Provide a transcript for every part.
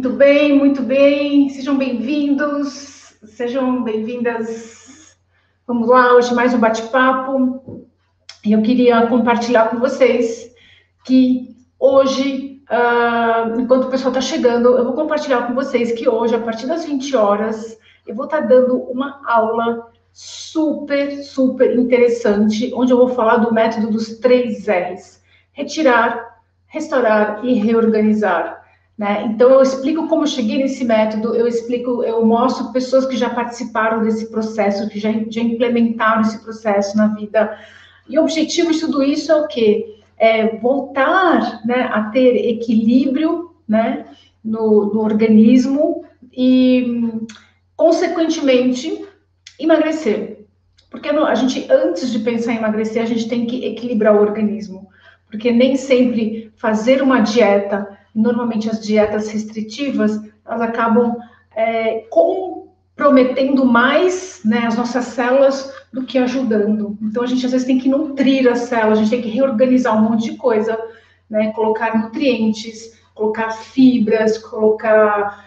muito bem. Sejam bem-vindos, sejam bem-vindas. Vamos lá, hoje mais um bate-papo. E eu queria compartilhar com vocês que hoje, enquanto o pessoal está chegando, eu vou compartilhar com vocês que hoje, a partir das 20 horas, eu vou estar dando uma aula super interessante, onde eu vou falar do método dos 3 R's. Retirar, restaurar e reorganizar. Né? Então, eu explico como eu cheguei nesse método, eu mostro pessoas que já participaram desse processo, que já implementaram esse processo na vida. E o objetivo de tudo isso é o quê? É voltar, né, a ter equilíbrio, né, no organismo e, consequentemente, emagrecer. Porque a gente, antes de pensar em emagrecer, a gente tem que equilibrar o organismo. Porque nem sempre fazer uma dieta, normalmente as dietas restritivas, elas acabam comprometendo mais, né, as nossas células do que ajudando. Então, a gente às vezes tem que nutrir as células, a gente tem que reorganizar um monte de coisa, né, colocar nutrientes, colocar fibras, colocar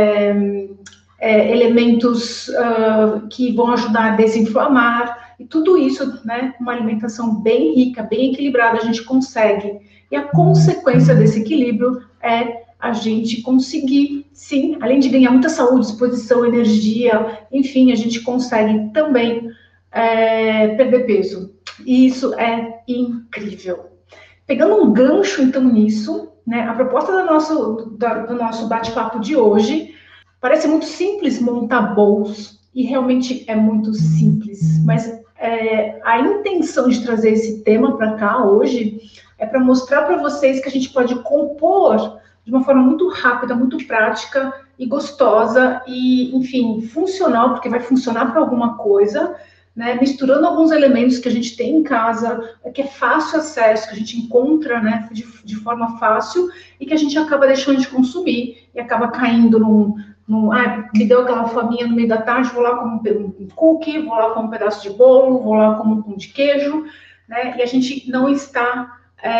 elementos que vão ajudar a desinflamar, e tudo isso, né, uma alimentação bem rica, bem equilibrada, a gente consegue. E a consequência desse equilíbrio é a gente conseguir, sim, além de ganhar muita saúde, disposição, energia, enfim, a gente consegue também perder peso. E isso é incrível. Pegando um gancho, então, nisso, né, a proposta do nosso bate-papo de hoje parece muito simples montar bolos, e realmente é muito simples, mas a intenção de trazer esse tema para cá hoje é para mostrar para vocês que a gente pode compor de uma forma muito rápida, muito prática e gostosa e, enfim, funcional, porque vai funcionar para alguma coisa, né, misturando alguns elementos que a gente tem em casa, que é fácil acesso, que a gente encontra, né, de forma fácil e que a gente acaba deixando de consumir e acaba caindo me deu aquela faminha no meio da tarde, vou lá como um cookie, vou lá como um pedaço de bolo, vou lá como um pão de queijo, né? E a gente não está,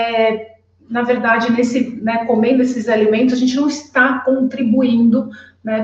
na verdade, né, comendo esses alimentos, a gente não está contribuindo, né,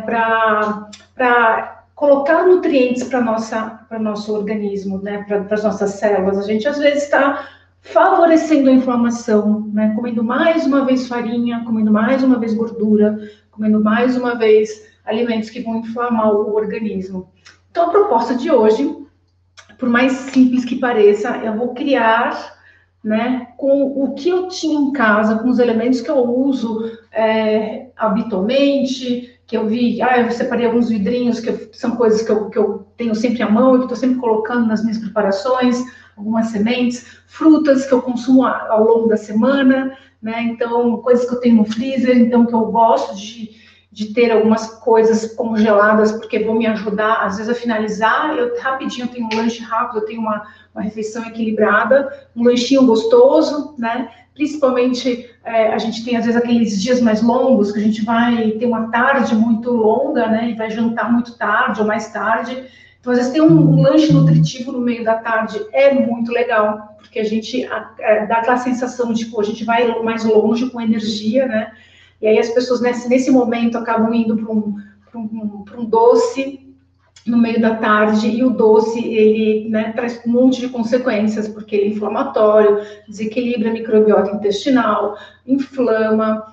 para colocar nutrientes para o nosso organismo, né, para as nossas células. A gente, às vezes, está favorecendo a inflamação, né, comendo mais uma vez farinha, comendo mais uma vez gordura, comendo mais uma vez alimentos que vão inflamar o organismo. Então, a proposta de hoje, por mais simples que pareça, eu vou criar, né, com o que eu tinha em casa, com os elementos que eu uso habitualmente, que eu vi, eu separei alguns vidrinhos, que são coisas que eu tenho sempre à mão, que estou sempre colocando nas minhas preparações, algumas sementes, frutas que eu consumo ao longo da semana, né, então, coisas que eu tenho no freezer, então, que eu gosto de ter algumas coisas congeladas, porque vão me ajudar, às vezes, a finalizar. Eu tenho um lanche rápido, eu tenho uma refeição equilibrada, um lanchinho gostoso, né? Principalmente, a gente tem, às vezes, aqueles dias mais longos, que a gente vai ter uma tarde muito longa, né? E vai jantar muito tarde ou mais tarde. Então, às vezes, ter um lanche nutritivo no meio da tarde é muito legal, porque a gente dá aquela sensação de, a gente vai mais longe com energia, né? E aí as pessoas nesse momento acabam indo para um doce no meio da tarde, e o doce, ele, né, traz um monte de consequências, porque ele é inflamatório, desequilibra a microbiota intestinal, inflama,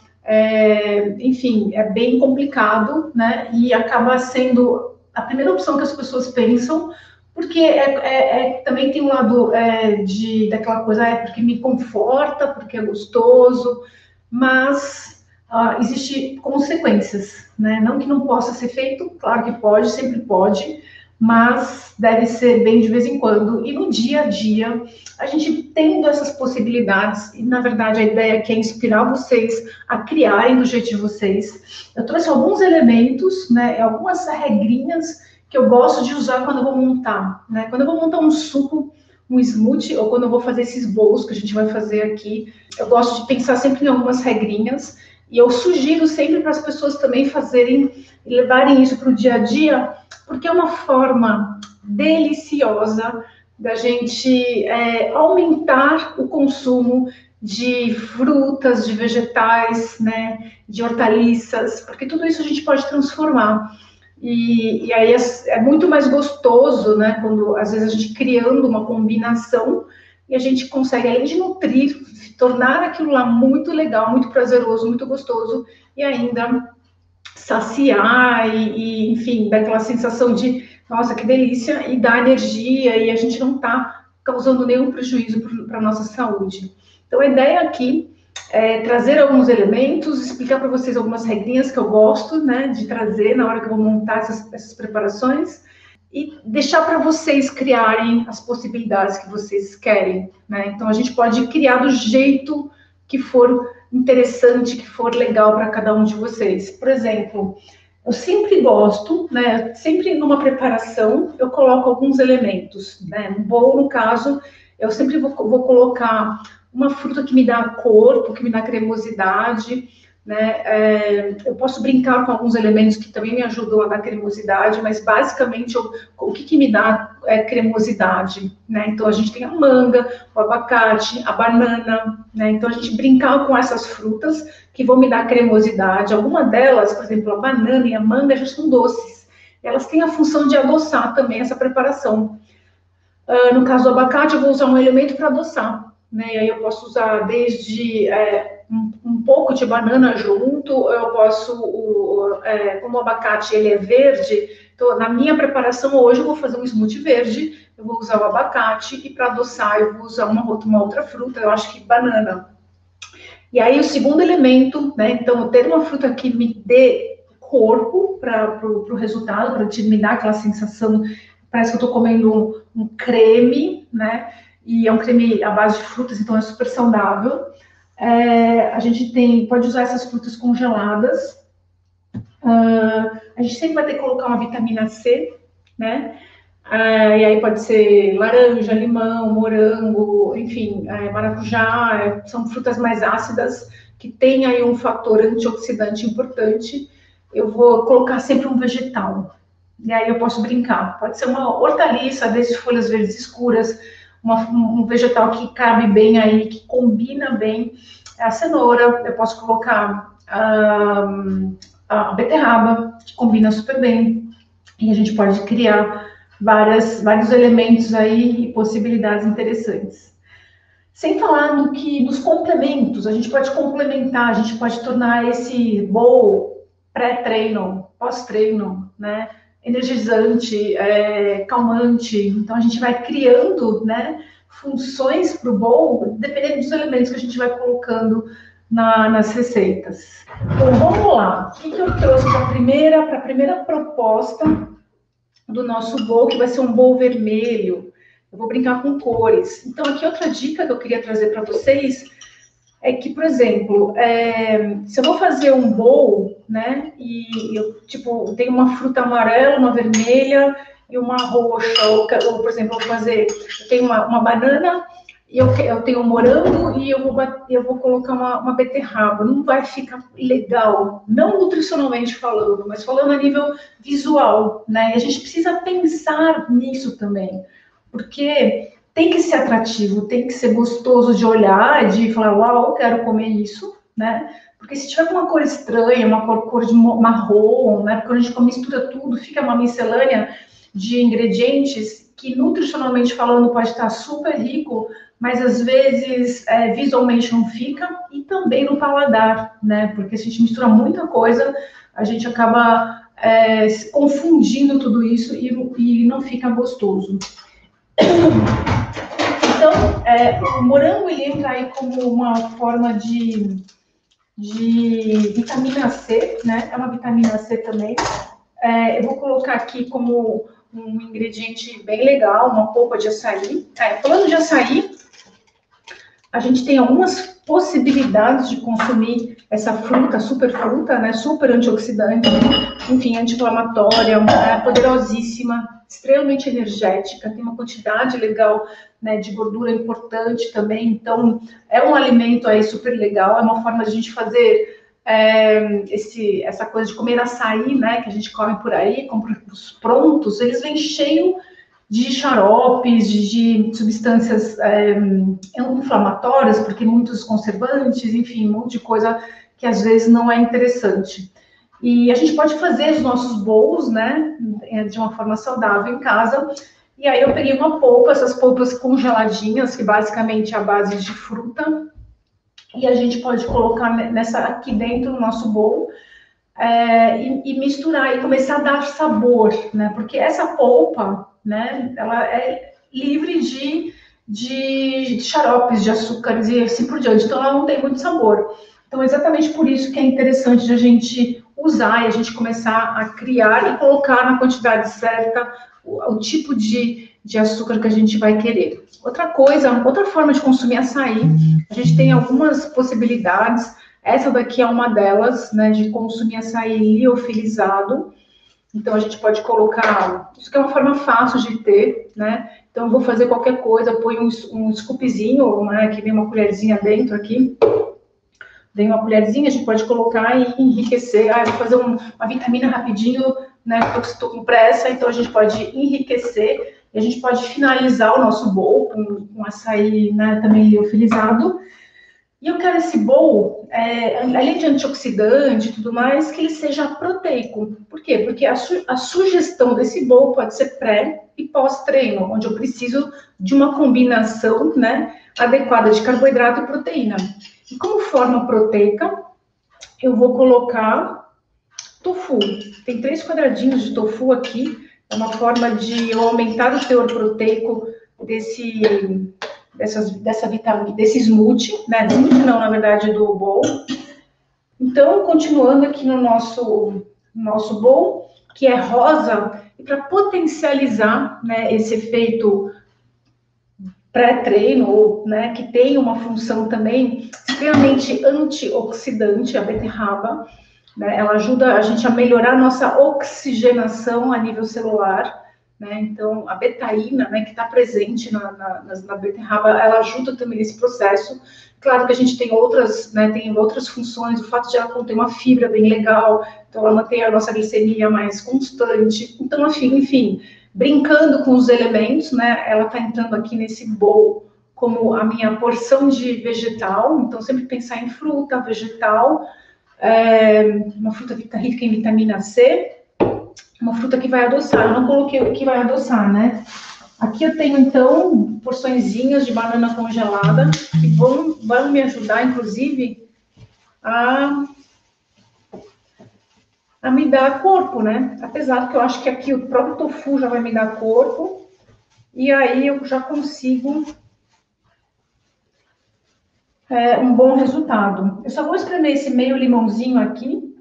enfim, é bem complicado, né, e acaba sendo a primeira opção que as pessoas pensam, porque também tem um lado daquela coisa, porque me conforta, porque é gostoso, mas existe consequências, né? Não que não possa ser feito, claro que pode, sempre pode, mas deve ser bem de vez em quando. E no dia a dia, a gente tendo essas possibilidades, e na verdade a ideia aqui é inspirar vocês a criarem do jeito de vocês. Eu trouxe alguns elementos, né? Algumas regrinhas que eu gosto de usar quando eu vou montar, né? Quando eu vou montar um suco, um smoothie, ou quando eu vou fazer esses bolos que a gente vai fazer aqui, eu gosto de pensar sempre em algumas regrinhas. E eu sugiro sempre para as pessoas também fazerem e levarem isso para o dia a dia, porque é uma forma deliciosa da gente aumentar o consumo de frutas, de vegetais, né, de hortaliças, porque tudo isso a gente pode transformar. E aí é muito mais gostoso, né, quando às vezes a gente criando uma combinação e a gente consegue, além de nutrir, tornar aquilo lá muito legal, muito prazeroso, muito gostoso, e ainda saciar enfim, dar aquela sensação de, nossa, que delícia, e dar energia, e a gente não está causando nenhum prejuízo para a nossa saúde. Então, a ideia aqui é trazer alguns elementos, explicar para vocês algumas regrinhas que eu gosto, né, de trazer na hora que eu vou montar essas preparações, e deixar para vocês criarem as possibilidades que vocês querem, né? Então, a gente pode criar do jeito que for interessante, que for legal para cada um de vocês. Por exemplo, eu sempre gosto, né? Sempre numa preparação eu coloco alguns elementos, né? No bolo, no caso, eu sempre vou colocar uma fruta que me dá corpo, que me dá cremosidade, né? Eu posso brincar com alguns elementos que também me ajudam a dar cremosidade, mas basicamente o que me dá cremosidade, né? Então a gente tem a manga, o abacate, a banana, né? Então a gente brincar com essas frutas que vão me dar cremosidade. Alguma delas, por exemplo, a banana e a manga já são doces. Elas têm a função de adoçar também essa preparação. No caso do abacate, eu vou usar um elemento para adoçar, né? E aí eu posso usar desde um pouco de banana junto, eu posso, como o abacate ele é verde, então na minha preparação hoje eu vou fazer um smoothie verde, eu vou usar o abacate, e para adoçar eu vou usar uma outra fruta, eu acho que banana. E aí o segundo elemento, né, então ter uma fruta que me dê corpo para o resultado, para me dar aquela sensação, parece que eu estou comendo um creme, né, e é um creme à base de frutas, então é super saudável. A gente pode usar essas frutas congeladas. A gente sempre vai ter que colocar uma vitamina C, né? E aí pode ser laranja, limão, morango, enfim, maracujá, são frutas mais ácidas que têm aí um fator antioxidante importante. Eu vou colocar sempre um vegetal. E aí eu posso brincar. Pode ser uma hortaliça, desde folhas verdes escuras, um vegetal que cabe bem aí, que combina bem. A cenoura, eu posso colocar a beterraba, que combina super bem. E a gente pode criar vários elementos aí e possibilidades interessantes. Sem falar nos complementos, a gente pode complementar, a gente pode tornar esse bowl pré-treino, pós-treino, né? Energizante, calmante. Então, a gente vai criando, né, funções para o bowl, dependendo dos elementos que a gente vai colocando nas receitas. Então, vamos lá. O que eu trouxe para a primeira proposta do nosso bowl, que vai ser um bowl vermelho. Eu vou brincar com cores. Então, aqui outra dica que eu queria trazer para vocês é que, por exemplo, se eu vou fazer um bowl, né, e eu, tipo, tenho uma fruta amarela, uma vermelha e uma roxa, ou por exemplo, eu tenho uma banana e eu tenho um morango e eu vou colocar uma beterraba. Não vai ficar legal, não nutricionalmente falando, mas falando a nível visual, né? E a gente precisa pensar nisso também, porque tem que ser atrativo, tem que ser gostoso de olhar, de falar, uau, eu quero comer isso, né? Porque se tiver uma cor estranha, uma cor de marrom, né? Porque quando a gente mistura tudo, fica uma miscelânea de ingredientes que, nutricionalmente falando, pode estar super rico, mas às vezes visualmente não fica, e também no paladar, né? Porque se a gente mistura muita coisa, a gente acaba confundindo tudo isso e não fica gostoso. Então, o morango ele entra aí como uma forma de vitamina C, né? É uma vitamina C também. Eu vou colocar aqui como um ingrediente bem legal, uma polpa de açaí. Falando de açaí, a gente tem algumas possibilidades de consumir essa fruta, super fruta, né? Super antioxidante, enfim, anti-inflamatória, poderosíssima, extremamente energética, tem uma quantidade legal, né, de gordura importante também. Então, é um alimento aí super legal, é uma forma de a gente fazer essa coisa de comer açaí, né, que a gente come por aí, compra os prontos, eles vêm cheio de xaropes, de substâncias inflamatórias, porque muitos conservantes, enfim, um monte de coisa que às vezes não é interessante. E a gente pode fazer os nossos bowls, né, de uma forma saudável em casa. E aí eu peguei uma polpa, essas polpas congeladinhas, que basicamente é a base de fruta, e a gente pode colocar aqui dentro do nosso bowl e misturar e começar a dar sabor, né? Porque essa polpa, né, ela é livre de xaropes, de açúcares e assim por diante, então ela não tem muito sabor. Então, exatamente por isso que é interessante de a gente usar e a gente começar a criar e colocar na quantidade certa o tipo de açúcar que a gente vai querer. Outra coisa, outra forma de consumir açaí, a gente tem algumas possibilidades. Essa daqui é uma delas, né, de consumir açaí liofilizado. Então, a gente pode colocar... Isso aqui é uma forma fácil de ter, né? Então, eu vou fazer qualquer coisa, põe um scoopzinho, né, que vem uma colherzinha dentro aqui. Vem uma colherzinha, a gente pode colocar e enriquecer. Ah, eu vou fazer uma vitamina rapidinho, né, porque eu estou com pressa, então a gente pode enriquecer e a gente pode finalizar o nosso bowl com açaí, né, também liofilizado. E eu quero esse bowl, além de antioxidante e tudo mais, que ele seja proteico. Por quê? Porque a sugestão desse bowl pode ser pré e pós-treino, onde eu preciso de uma combinação, né, adequada de carboidrato e proteína. E como forma proteica, eu vou colocar tofu. Tem 3 quadradinhos de tofu aqui. É uma forma de eu aumentar o teor proteico dessa vitamina, desse smoothie, né? Smoothie não, na verdade, do bowl. Então, continuando aqui no nosso bowl, que é rosa, e para potencializar, né, esse efeito pré-treino, né, que tem uma função também extremamente antioxidante, a beterraba, né, ela ajuda a gente a melhorar a nossa oxigenação a nível celular, né, então a betaína, né, que está presente na beterraba, ela ajuda também nesse processo. Claro que a gente tem outras funções, o fato de ela conter uma fibra bem legal, então ela mantém a nossa glicemia mais constante, então enfim, brincando com os elementos, né? Ela está entrando aqui nesse bowl como a minha porção de vegetal, então sempre pensar em fruta, vegetal, uma fruta rica em vitamina C, uma fruta que vai adoçar. Eu não coloquei o que vai adoçar, né? Aqui eu tenho, então, porçõezinhas de banana congelada, que vão me ajudar, inclusive, a me dar corpo, né? Apesar que eu acho que aqui o próprio tofu já vai me dar corpo, e aí eu já consigo um bom resultado. Eu só vou espremer esse meio limãozinho aqui.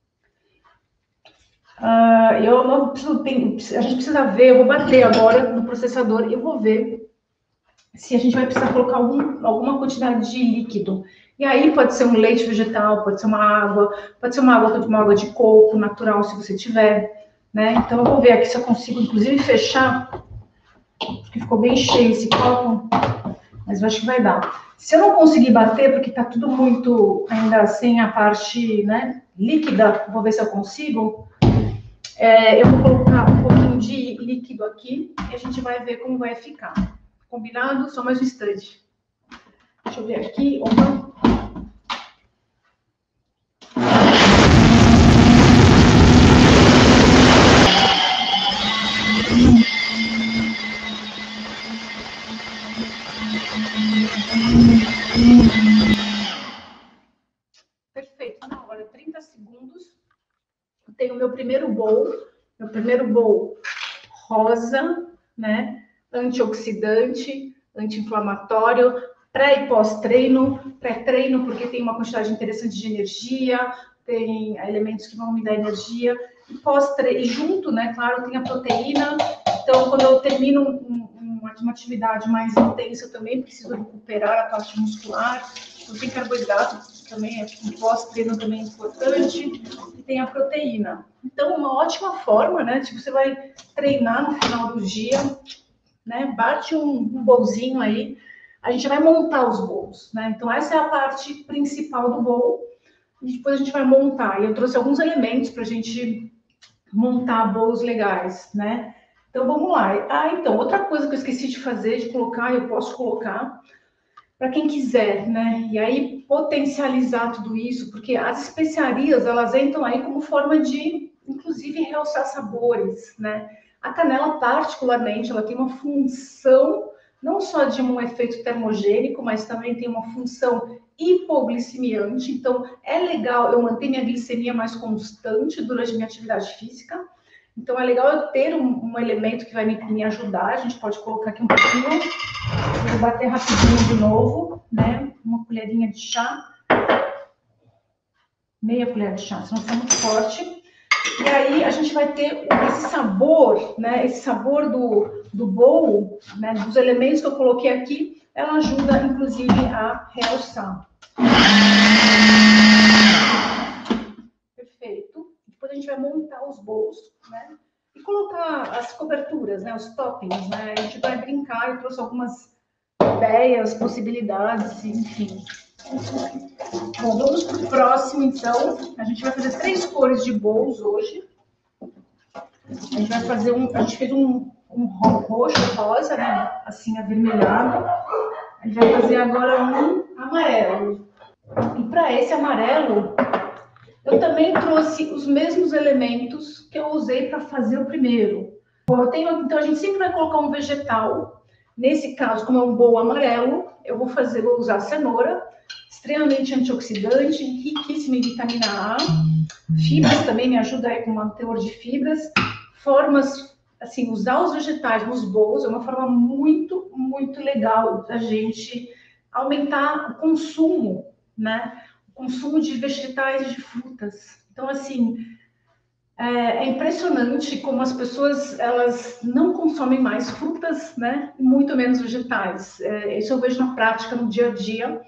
Eu não preciso, a gente precisa ver, eu vou bater agora no processador e eu vou ver se a gente vai precisar colocar alguma quantidade de líquido. E aí pode ser um leite vegetal, pode ser uma água de coco natural, se você tiver, né? Então eu vou ver aqui se eu consigo, inclusive, fechar, porque ficou bem cheio esse copo, mas eu acho que vai dar. Se eu não conseguir bater, porque tá tudo muito ainda sem a parte, né, líquida, vou ver se eu consigo. Eu vou colocar um pouquinho de líquido aqui e a gente vai ver como vai ficar. Combinado? Só mais um instante. Deixa eu ver aqui. Opa. Perfeito. Não, agora 30 segundos. Eu tenho o meu primeiro bowl rosa, né? Antioxidante, anti-inflamatório, pré e pós-treino, pré-treino porque tem uma quantidade interessante de energia, tem elementos que vão me dar energia, e pós-treino, e junto, né, claro, tem a proteína, então quando eu termino uma atividade mais intensa, eu também preciso recuperar a parte muscular, então tem carboidrato também, o pós-treino também é importante, e tem a proteína. Então, uma ótima forma, né, tipo, você vai treinar no final do dia, né? Bate um bowlzinho aí, a gente vai montar os bowls, né? Então, essa é a parte principal do bowl, e depois a gente vai montar. E eu trouxe alguns elementos para a gente montar bowls legais, né? Então, vamos lá. Então, outra coisa que eu esqueci de fazer, de colocar, eu posso colocar para quem quiser, né? E aí, potencializar tudo isso, porque as especiarias, elas entram aí como forma de, inclusive, realçar sabores, né? A canela, particularmente, ela tem uma função, não só de um efeito termogênico, mas também tem uma função hipoglicemiante. Então, é legal eu manter minha glicemia mais constante durante a minha atividade física. Então, é legal eu ter um elemento que vai me ajudar. A gente pode colocar aqui um pouquinho. Vou bater rapidinho de novo, né? Uma colherinha de chá. Meia colher de chá, senão fica muito forte. E aí, a gente vai ter esse sabor, né? Esse sabor do bowl, né? Dos elementos que eu coloquei aqui, ela ajuda, inclusive, a realçar. Perfeito. Depois a gente vai montar os bowls, né? E colocar as coberturas, né? Os toppings, né? A gente vai brincar. Eu trouxe algumas ideias, possibilidades, enfim. Bom, vamos para o próximo, então. A gente vai fazer 3 cores de bowls hoje. A gente vai fazer a gente fez um roxo, rosa, né? Assim, avermelhado. A gente vai fazer agora um amarelo. E para esse amarelo, eu também trouxe os mesmos elementos que eu usei para fazer o primeiro. Bom, então a gente sempre vai colocar um vegetal. Nesse caso, como é um bowl amarelo, eu vou usar cenoura, extremamente antioxidante, riquíssima em vitamina A. Fibras também me ajuda aí com um teor de fibras. Formas, assim, usar os vegetais nos bowls é uma forma muito, muito legal da gente aumentar o consumo, né? Consumo de vegetais e de frutas. Então, assim, é impressionante como as pessoas, elas não consomem mais frutas, né? E muito menos vegetais. Isso eu vejo na prática, no dia a dia.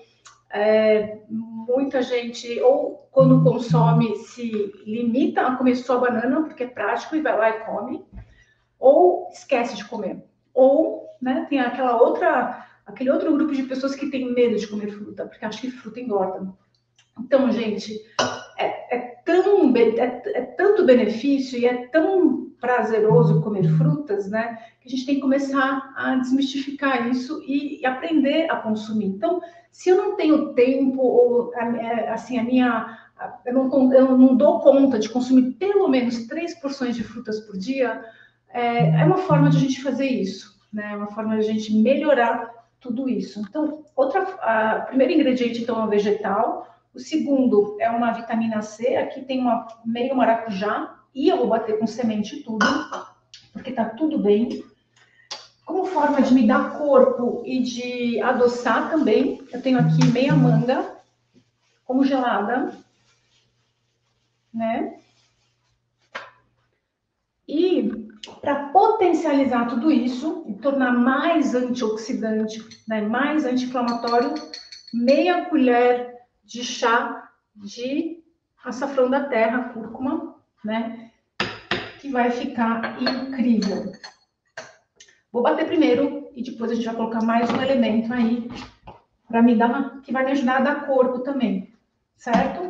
Muita gente, ou quando consome, se limita a comer só banana, porque é prático, e vai lá e come, ou esquece de comer. Ou, né, tem aquele outro grupo de pessoas que tem medo de comer fruta, porque acham que fruta engorda. Então, gente, é tanto benefício e é tão prazeroso comer frutas, né? Que a gente tem que começar a desmistificar isso e aprender a consumir. Então, se eu não tenho tempo, ou assim, eu não dou conta de consumir pelo menos 3 porções de frutas por dia, é uma forma de a gente fazer isso, né? É uma forma de a gente melhorar tudo isso. Então, o primeiro ingrediente, então, é o vegetal. O segundo é uma vitamina C. Aqui tem meio maracujá. E eu vou bater com semente e tudo, porque tá tudo bem. Como forma de me dar corpo e de adoçar também, eu tenho aqui meia manga congelada, né? E para potencializar tudo isso e tornar mais antioxidante, né, mais anti-inflamatório, meia colher de chá de açafrão da terra, cúrcuma, né? Que vai ficar incrível. Vou bater primeiro e depois a gente vai colocar mais um elemento aí para me dar, que vai me ajudar a dar corpo também, certo?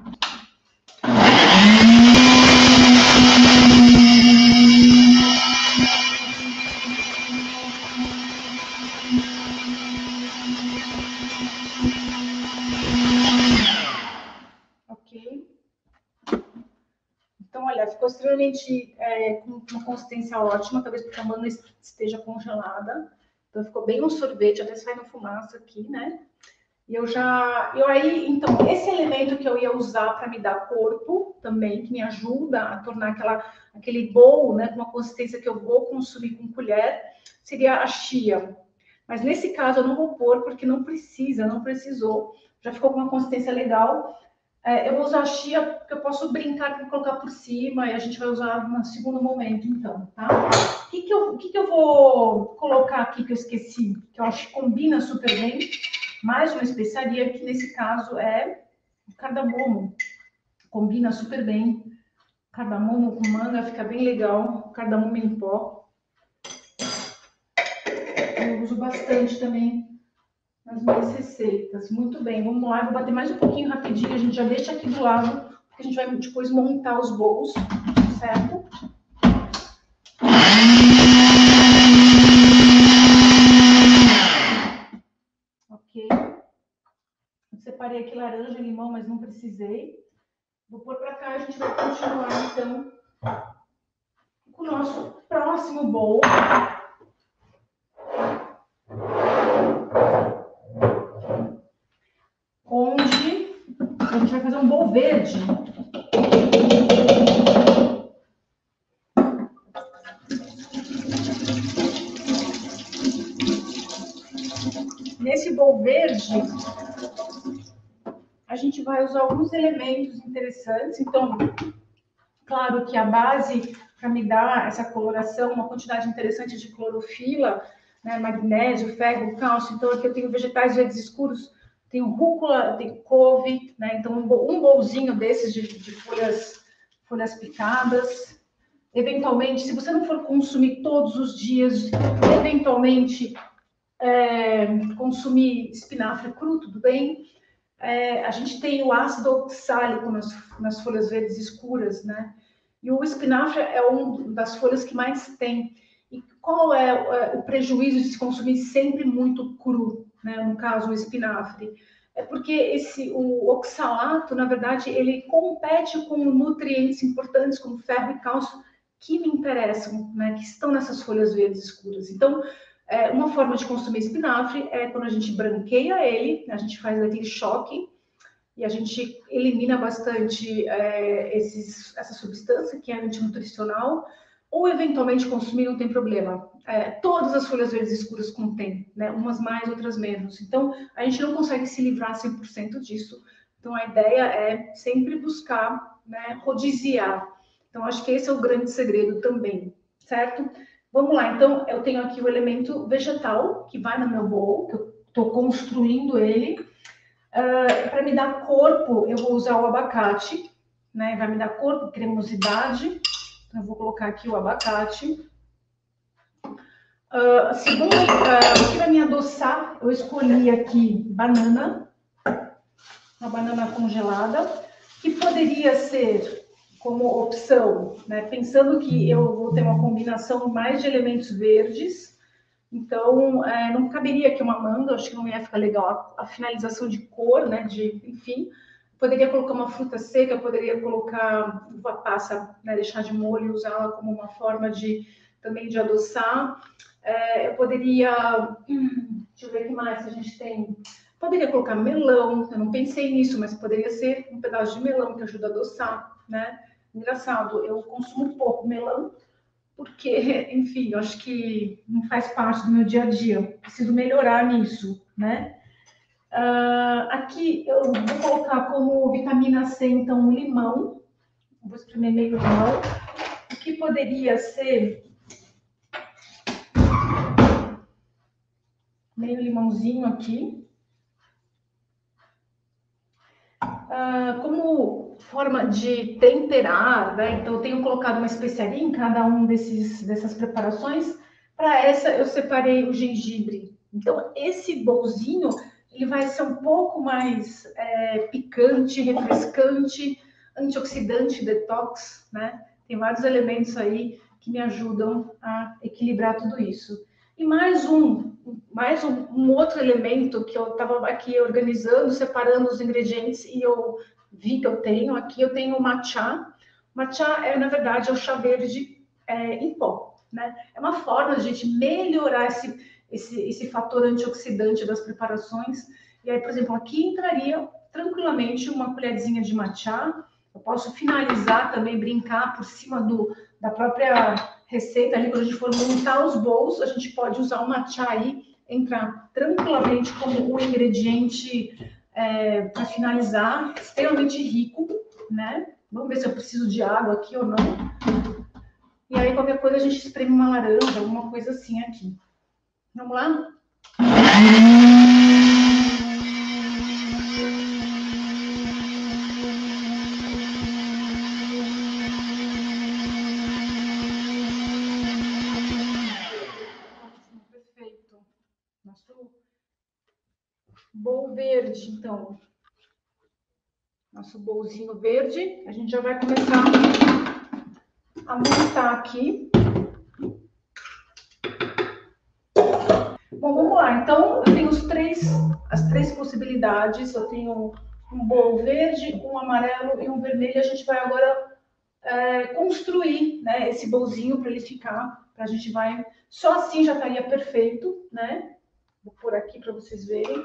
Então, olha, ficou extremamente com uma consistência ótima, talvez porque a manga esteja congelada. Então, ficou bem um sorvete, até sai no fumaça aqui, né? E então, esse elemento que eu ia usar para me dar corpo também, que me ajuda a tornar aquele bowl, né, com uma consistência que eu vou consumir com colher, seria a chia. Mas nesse caso eu não vou pôr, porque não precisou. Já ficou com uma consistência legal. Eu vou usar a chia, porque eu posso brincar com colocar por cima, e a gente vai usar no segundo momento, então, tá? O que eu vou colocar aqui que eu esqueci, que eu acho que combina super bem? Mais uma especiaria, que nesse caso é o cardamomo. Combina super bem. Cardamomo com manga fica bem legal. Cardamomo em pó. Eu uso bastante também nas minhas receitas. Muito bem, vamos lá. Eu vou bater mais um pouquinho rapidinho. A gente já deixa aqui do lado, porque a gente vai depois montar os bowls, certo? separei aqui laranja e limão, mas não precisei. Vou pôr para cá, a gente vai continuar, então, com o nosso próximo bowl. Onde a gente vai fazer um bowl verde. Nesse bowl verde, a gente vai usar alguns elementos interessantes. Então, claro que a base, para me dar essa coloração, uma quantidade interessante de clorofila, né, magnésio, ferro, cálcio. Então, aqui eu tenho vegetais verdes escuros, tenho rúcula, tenho couve, né? Então, um bolzinho desses de folhas picadas. Eventualmente, se você não for consumir todos os dias, eventualmente consumir espinafre cru, tudo bem. A gente tem o ácido oxálico nas folhas verdes escuras, né? E o espinafre é uma das folhas que mais tem. E qual é o prejuízo de se consumir sempre muito cru, né? No caso, o espinafre? É porque o oxalato, na verdade, ele compete com nutrientes importantes como ferro e cálcio que me interessam, né? Que estão nessas folhas verdes escuras. Então, uma forma de consumir espinafre é quando a gente branqueia ele, a gente faz aquele choque e a gente elimina bastante essa substância que é antinutricional, ou eventualmente consumir não tem problema. Todas as folhas verdes escuras contêm, né? Umas mais, outras menos. Então, a gente não consegue se livrar 100% disso. Então, a ideia é sempre buscar, né, rodiziar. Então, acho que esse é o grande segredo também, certo? Vamos lá, então, eu tenho aqui o elemento vegetal, que vai no meu bowl, que eu estou construindo ele. Para me dar corpo, eu vou usar o abacate, né? Vai me dar corpo, cremosidade. Então, eu vou colocar aqui o abacate. Segundo, aqui para me adoçar, eu escolhi aqui banana, uma banana congelada, que poderia ser como opção, né? Pensando que eu vou ter uma combinação mais de elementos verdes, então não caberia aqui uma manga, acho que não ia ficar legal a finalização de cor, né? Enfim, poderia colocar uma fruta seca, poderia colocar uva passa, né? Deixar de molho e usá-la como uma forma também de adoçar. Eu poderia, deixa eu ver o que mais a gente tem. Poderia colocar melão, eu não pensei nisso, mas poderia ser um pedaço de melão que ajuda a adoçar, né? Engraçado, eu consumo pouco melão, porque, enfim, eu acho que não faz parte do meu dia a dia. Preciso melhorar nisso, né? Aqui eu vou colocar como vitamina C, então, um limão. Vou espremer meio limão. O que poderia ser meio limãozinho aqui. Como forma de temperar, né? Então, eu tenho colocado uma especiaria em cada um dessas preparações. Para essa, eu separei o gengibre. Então, esse bolzinho, ele vai ser um pouco mais picante, refrescante, antioxidante, detox, né? Tem vários elementos aí que me ajudam a equilibrar tudo isso. E mais um outro elemento que eu estava aqui organizando, separando os ingredientes, e eu vi que eu tenho o matcha. Matcha na verdade, é o chá verde em pó, né? É uma forma de a gente melhorar esse fator antioxidante das preparações. E aí, por exemplo, aqui entraria tranquilamente uma colherzinha de matcha. Eu posso finalizar também, brincar por cima da própria receita ali, quando a gente for montar os bowls, a gente pode usar o matcha aí, entrar tranquilamente como um ingrediente para finalizar, extremamente rico, né? Vamos ver se eu preciso de água aqui ou não. E aí, qualquer coisa, a gente espreme uma laranja, alguma coisa assim aqui. Vamos lá? Nosso bowl verde, então. Nosso bowlzinho verde. A gente já vai começar a montar aqui. Bom, vamos lá. Então, eu tenho os 3 as 3 possibilidades. Eu tenho um bowl verde, um amarelo e um vermelho. A gente vai agora construir, né, esse bowlzinho para ele ficar, a gente vai, só assim já estaria perfeito, né? Vou pôr aqui para vocês verem.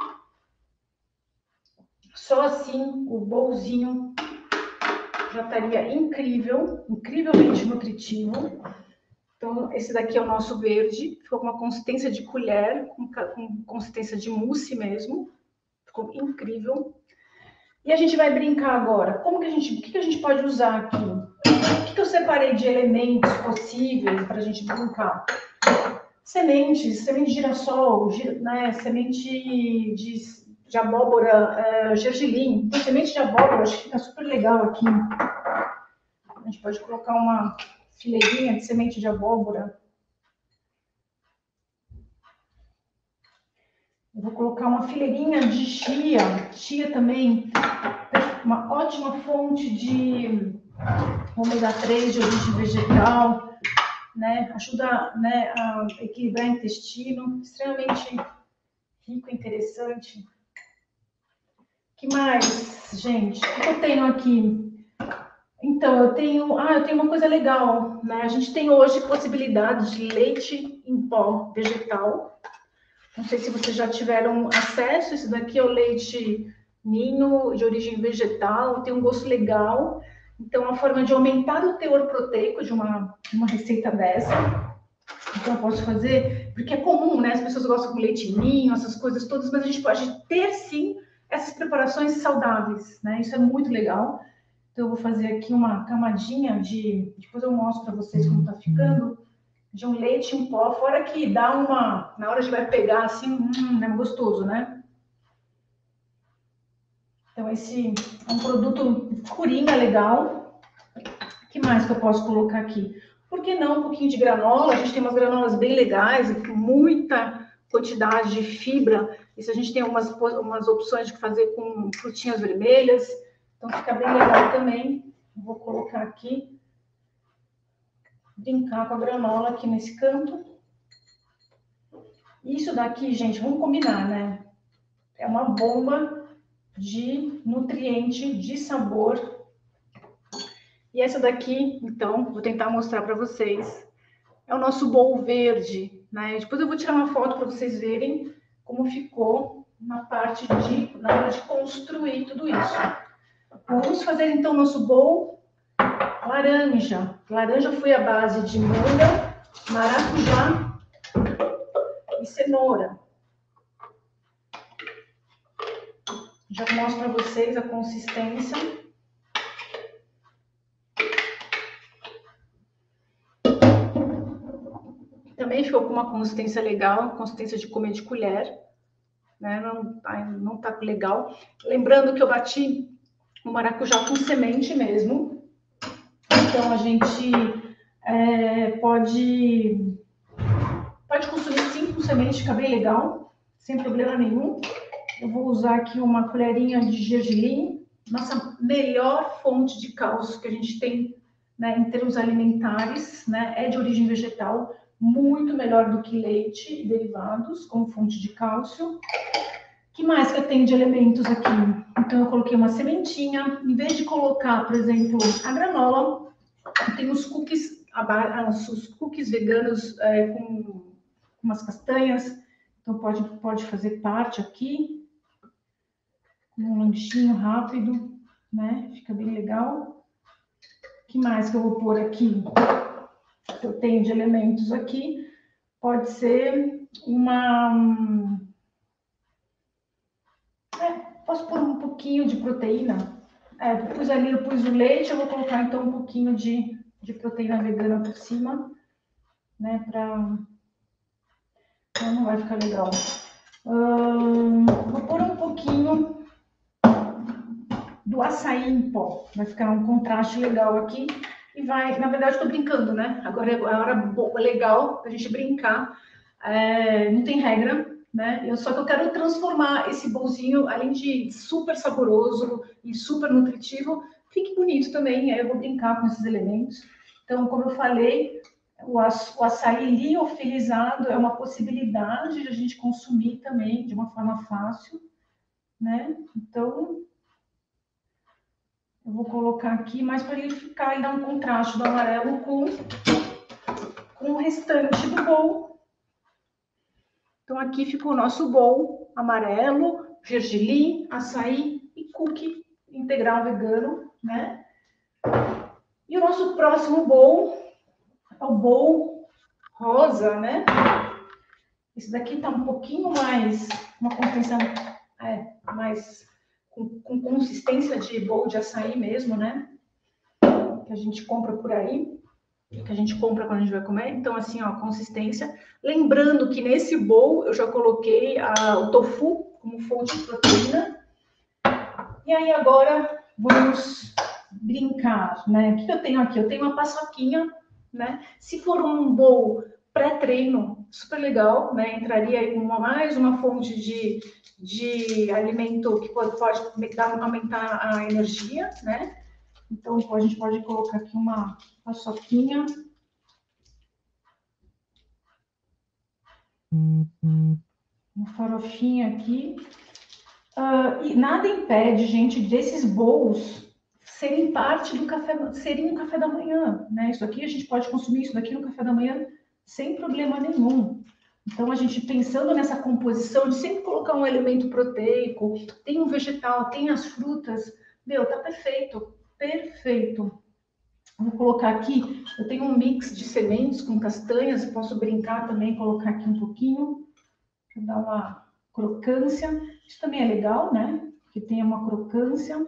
Só assim o bowlzinho já estaria incrível, incrivelmente nutritivo. Então, esse daqui é o nosso verde, ficou com uma consistência de colher, com consistência de mousse mesmo, ficou incrível. E a gente vai brincar agora. O que a gente pode usar aqui? O que eu separei de elementos possíveis para a gente brincar? Sementes, semente de girassol, né, semente de abóbora, gergelim. Então, semente de abóbora, acho que fica super legal aqui. A gente pode colocar uma fileirinha de semente de abóbora. Eu vou colocar uma fileirinha de chia. Chia também, uma ótima fonte de ômega 3, de origem vegetal, né? Ajuda, né, a equilibrar o intestino, extremamente rico e interessante. O que mais, gente? O que eu tenho aqui? Então, eu tenho uma coisa legal, né? A gente tem hoje possibilidade de leite em pó vegetal. Não sei se vocês já tiveram acesso. Esse daqui é o leite ninho de origem vegetal, tem um gosto legal. Então, é uma forma de aumentar o teor proteico de uma receita dessa. Então, eu posso fazer, porque é comum, né? As pessoas gostam com leite ninho, essas coisas todas, mas a gente pode ter, sim, essas preparações saudáveis, né? Isso é muito legal. Então, eu vou fazer aqui uma camadinha depois eu mostro para vocês como tá ficando, de um leite em pó, fora que dá na hora de vai pegar, assim, é gostoso, né? Então, esse é um produto curinha legal. O que mais que eu posso colocar aqui? Por que não um pouquinho de granola? A gente tem umas granolas bem legais, com muita quantidade de fibra. E se a gente tem umas opções de fazer com frutinhas vermelhas, então fica bem legal também. Vou colocar aqui, brincar com a granola aqui nesse canto. Isso daqui, gente, vamos combinar, né? É uma bomba de nutriente, de sabor. E essa daqui, então, vou tentar mostrar para vocês. É o nosso bowl verde, né? Depois eu vou tirar uma foto para vocês verem como ficou na hora de construir tudo isso. Vamos fazer então nosso bowl laranja. Laranja foi a base de manga, maracujá e cenoura. Já mostro para vocês a consistência. Também ficou com uma consistência legal, consistência de comer de colher, né? Não tá legal. Lembrando que eu bati o maracujá com semente mesmo. Então a gente pode consumir sim com semente, fica bem legal, sem problema nenhum. Eu vou usar aqui uma colherinha de gergelim, nossa melhor fonte de cálcio que a gente tem, né, em termos alimentares, né, é de origem vegetal, muito melhor do que leite e derivados como fonte de cálcio. O que mais que eu tenho de elementos aqui? Então eu coloquei uma sementinha, em vez de colocar, por exemplo, a granola, eu tenho os cookies veganos com umas castanhas, então pode fazer parte aqui. Um lanchinho rápido, né? Fica bem legal. O que mais que eu vou pôr aqui? Que eu tenho de elementos aqui. Pode ser posso pôr um pouquinho de proteína. Eu pus o leite, eu vou colocar então um pouquinho de proteína vegana por cima, né? Não vai ficar legal. Vou pôr um pouquinho do açaí em pó, vai ficar um contraste legal aqui e na verdade estou brincando, né? Agora é a hora legal da gente brincar, não tem regra, né? Só que eu quero transformar esse bolzinho, além de super saboroso e super nutritivo, fique bonito também, aí eu vou brincar com esses elementos. Então, como eu falei, O açaí liofilizado é uma possibilidade de a gente consumir também de uma forma fácil, né? Então, eu vou colocar aqui mais para ele ficar e dar um contraste do amarelo com o restante do bowl. Então, aqui ficou o nosso bowl amarelo, gergelim, açaí e cookie integral vegano, né? E o nosso próximo bowl é o bowl rosa, né? Esse daqui tá um pouquinho mais, uma consistência mais com consistência de bowl de açaí mesmo, né? Que a gente compra por aí, que a gente compra quando a gente vai comer. Então, assim, ó, consistência. Lembrando que nesse bowl eu já coloquei o tofu como fonte de proteína. E aí agora vamos brincar, né? O que eu tenho aqui? Eu tenho uma paçoquinha, né? Se for um bowl pré-treino, super legal, né? Entraria aí mais uma fonte de alimento que pode aumentar a energia, né? Então, a gente pode colocar aqui uma paçoquinha. Uma farofinha aqui. E nada impede, gente, desses bowls serem parte do serem um café da manhã, né? Isso aqui a gente pode consumir isso daqui no café da manhã sem problema nenhum. Então, a gente pensando nessa composição de sempre colocar um elemento proteico, tem um vegetal, tem as frutas, meu, tá perfeito, perfeito. Vou colocar aqui, eu tenho um mix de sementes com castanhas, eu posso brincar também, colocar aqui um pouquinho, para dar uma crocância. Isso também é legal, né? Que tenha uma crocância.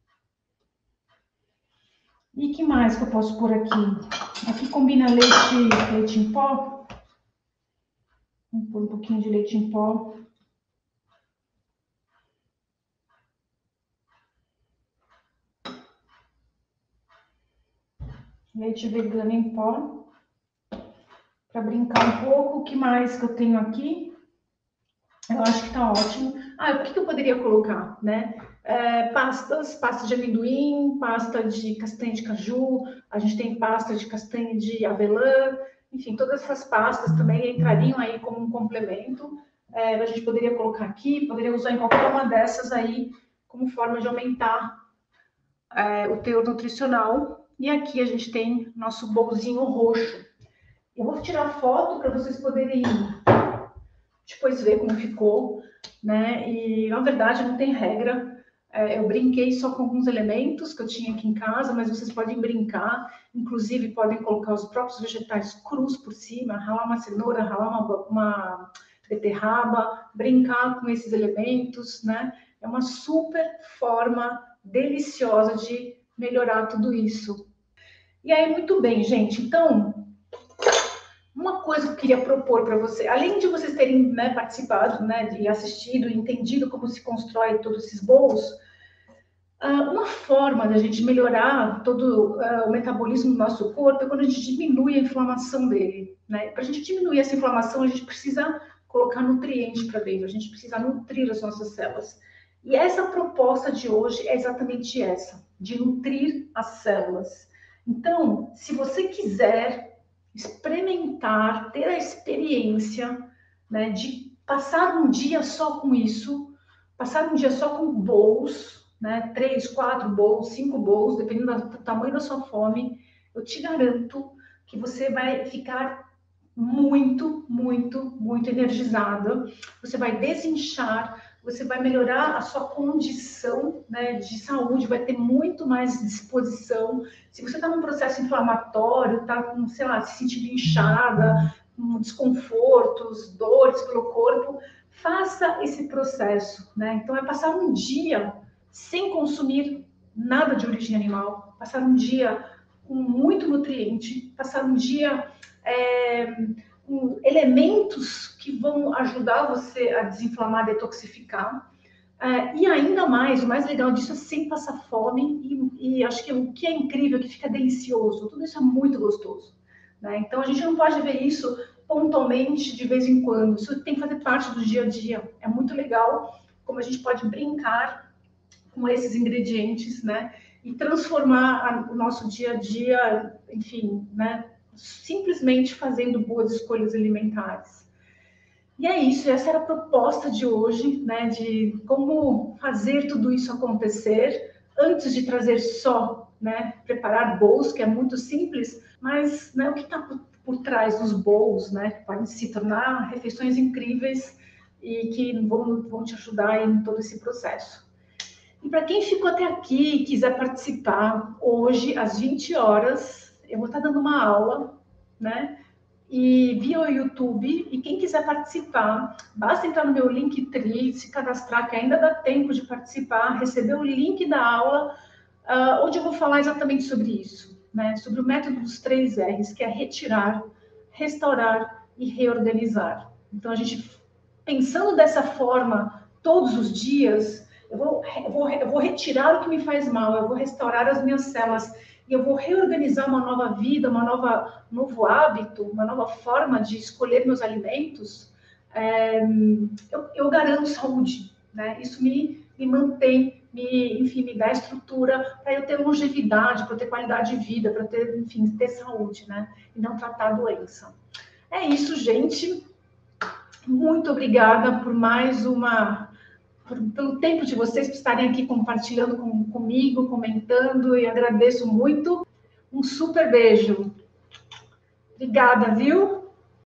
E que mais que eu posso pôr aqui? Aqui combina leite em pó. Vamos pôr um pouquinho de leite em pó. Leite vegano em pó. Para brincar um pouco. O que mais que eu tenho aqui? Eu acho que tá ótimo. O que eu poderia colocar, né? Pasta de amendoim, pasta de castanha de caju, a gente tem pasta de castanha de avelã, enfim, todas essas pastas também entrariam aí como um complemento. A gente poderia colocar aqui, poderia usar em qualquer uma dessas aí como forma de aumentar o teor nutricional. E aqui a gente tem nosso bolzinho roxo. Eu vou tirar foto para vocês poderem depois ver como ficou, né? E na verdade não tem regra. Eu brinquei só com alguns elementos que eu tinha aqui em casa, mas vocês podem brincar, inclusive podem colocar os próprios vegetais crus por cima, ralar uma cenoura, ralar uma beterraba, brincar com esses elementos, né? É uma super forma deliciosa de melhorar tudo isso. E aí, muito bem, gente. Então, uma coisa que eu queria propor para você, além de vocês terem, né, participado, né, de assistido e entendido como se constrói todos esses bowls, uma forma da gente melhorar todo o metabolismo do nosso corpo é quando a gente diminui a inflamação dele, né? Para a gente diminuir essa inflamação, a gente precisa colocar nutrientes para dentro, a gente precisa nutrir as nossas células. E essa proposta de hoje é exatamente essa, de nutrir as células. Então, se você quiser experimentar, ter a experiência, né, de passar um dia só com isso, passar um dia só com bowls, né, 3, 4 bowls, 5 bowls, dependendo do tamanho da sua fome, eu te garanto que você vai ficar muito, muito, muito energizada, você vai desinchar, você vai melhorar a sua condição, né, de saúde, vai ter muito mais disposição. Se você está num processo inflamatório, está com, sei lá, se sentindo inchada, com desconfortos, dores pelo corpo, faça esse processo, né? Então, é passar um dia sem consumir nada de origem animal, passar um dia com muito nutriente, passar um dia com elementos que vão ajudar você a desinflamar, detoxificar. E ainda mais, o mais legal disso é sem passar fome, e acho que o que é incrível é que fica delicioso, tudo isso é muito gostoso, né? Então a gente não pode ver isso pontualmente de vez em quando, isso tem que fazer parte do dia a dia. É muito legal como a gente pode brincar com esses ingredientes, né? E transformar o nosso dia a dia, enfim, né? simplesmente fazendo boas escolhas alimentares. E é isso, essa era a proposta de hoje, né, de como fazer tudo isso acontecer, antes de trazer só, né, preparar bolos, que é muito simples, mas, né, o que está por trás dos bolos, né, podem se tornar refeições incríveis e que vão te ajudar em todo esse processo. E para quem ficou até aqui e quiser participar, hoje, às 20 horas, eu vou estar dando uma aula, né, e via o YouTube, e quem quiser participar, basta entrar no meu Linktree, se cadastrar, que ainda dá tempo de participar, receber o link da aula, onde eu vou falar exatamente sobre isso, né? Sobre o método dos 3 R's, que é retirar, restaurar e reorganizar. Então, a gente, pensando dessa forma, todos os dias, eu vou retirar o que me faz mal, eu vou restaurar as minhas células, e eu vou reorganizar uma nova vida, novo hábito, uma nova forma de escolher meus alimentos, eu garanto saúde, né? Isso me mantém, enfim, me dá estrutura para eu ter longevidade, para eu ter qualidade de vida, para ter, enfim, ter saúde, né? E não tratar a doença. É isso, gente. Muito obrigada por mais pelo tempo de vocês, por estarem aqui compartilhando comigo, comentando, e agradeço muito. Um super beijo. Obrigada, viu?